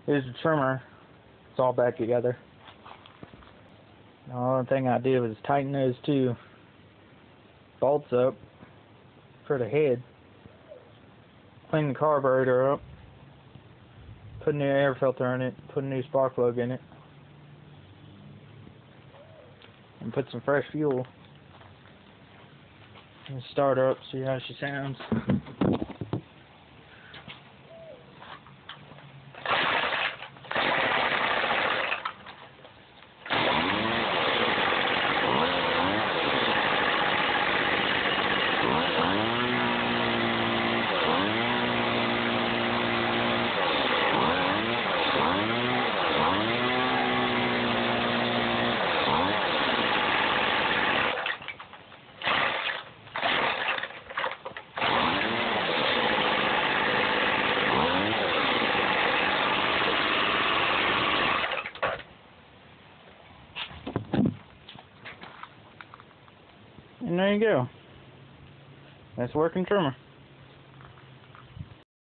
Here's the trimmer. It's all back together. The only thing I did was tighten those two bolts up for the head. Clean the carburetor up. Put a new air filter in it. Put a new spark plug in it. And put some fresh fuel. And start her up, see how she sounds. And there you go. That's working trimmer.